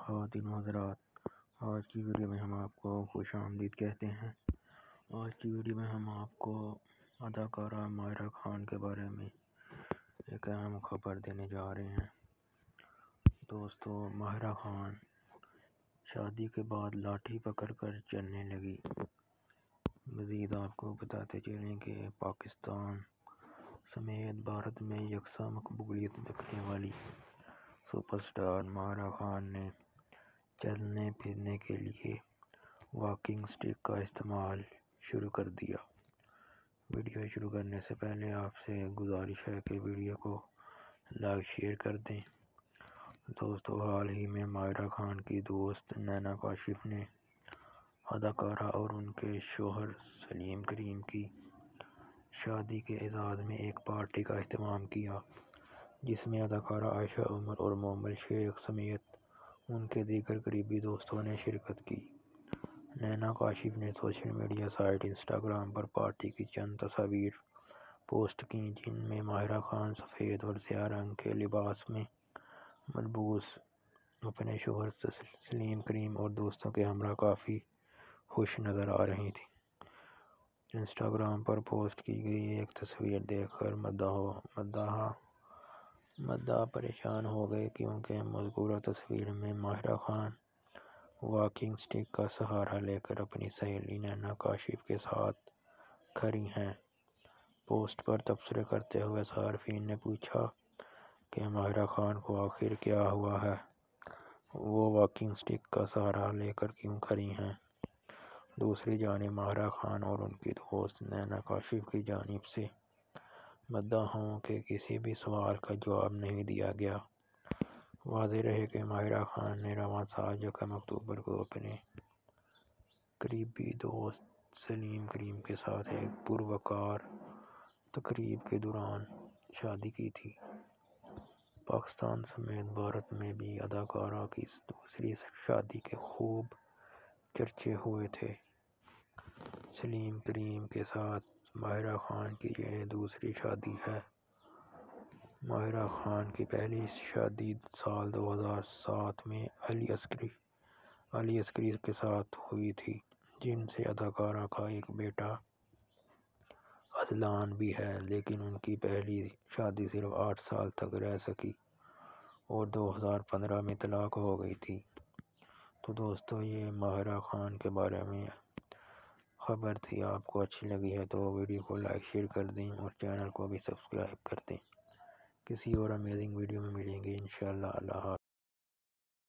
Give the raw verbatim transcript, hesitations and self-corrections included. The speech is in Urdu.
خواتین و حضرات، آج کی ویڈیو میں ہم آپ کو خوش آمدید کہتے ہیں۔ آج کی ویڈیو میں ہم آپ کو اداکارہ ماہرہ خان کے بارے میں ایک اہم خبر دینے جا رہے ہیں۔ دوستو، ماہرہ خان شادی کے بعد لاٹھی پکڑ کر چلنے لگی۔ مزید آپ کو بتاتے چلیں کہ پاکستان سمیت بھارت میں یکساں مقبولیت رکھنے والی سپر اسٹار ماہرہ خان نے چلنے پھرنے کے لیے واکنگ اسٹک کا استعمال شروع کر دیا۔ ویڈیو شروع کرنے سے پہلے آپ سے گزارش ہے کہ ویڈیو کو لائک شیئر کر دیں۔ دوستو، حال ہی میں ماہرہ خان کی دوست نینا کاشف نے اداکارہ اور ان کے شوہر سلیم کریم کی شادی کے اعزاز میں ایک پارٹی کا اہتمام کیا، جس میں اداکارہ عائشہ عمر اور مومل شیخ سمیت ان کے دیگر قریبی دوستوں نے شرکت کی۔ نینا کاشف نے سوشل میڈیا سائٹ انسٹاگرام پر پارٹی کی چند تصاویر پوسٹ کیں، جن میں ماہرہ خان سفید اور سیاہ رنگ کے لباس میں ملبوس اپنے شوہر سلیم کریم اور دوستوں کے ہمراہ کافی خوش نظر آ رہی تھیں۔ انسٹاگرام پر پوسٹ کی گئی ایک تصویر دیکھ کر مداح مداح پریشان ہو گئے، کیونکہ مذکورہ تصویر میں ماہرہ خان واکنگ اسٹک کا سہارا لے کر اپنی سہیلی نینا کاشف کے ساتھ کھڑی ہیں۔ پوسٹ پر تبصرے کرتے ہوئے صارفین نے پوچھا کہ ماہرہ خان کو آخر کیا ہوا ہے، وہ واکنگ اسٹک کا سہارا لے کر کیوں کھڑی ہیں؟ دوسری جانب ماہرہ خان اور ان کی دوست نینا کاشف کی جانب سے مداحوں کے کسی بھی سوال کا جواب نہیں دیا گیا۔ واضح رہے کہ ماہرہ خان نے رواں سال یکم اکتوبر کو اپنے قریبی دوست سلیم کریم کے ساتھ ایک پروقار تقریب کے دوران شادی کی تھی۔ پاکستان سمیت بھارت میں بھی اداکارہ کی دوسری شادی کے خوب چرچے ہوئے تھے۔ سلیم کریم کے ساتھ ماہرہ خان کی یہ دوسری شادی ہے۔ ماہرہ خان کی پہلی شادی سال دو ہزار سات میں علی عسکری علی عسکری کے ساتھ ہوئی تھی، جن سے اداکارہ کا ایک بیٹا اذلان بھی ہے، لیکن ان کی پہلی شادی صرف آٹھ سال تک رہ سکی اور دو ہزار پندرہ میں طلاق ہو گئی تھی۔ تو دوستو، یہ ماہرہ خان کے بارے میں خبر تھی۔ آپ کو اچھی لگی ہے تو ویڈیو کو لائک شیئر کر دیں اور چینل کو بھی سبسکرائب کر دیں۔ کسی اور امیزنگ ویڈیو میں ملیں گے انشاءاللہ۔ اللہ حافظ۔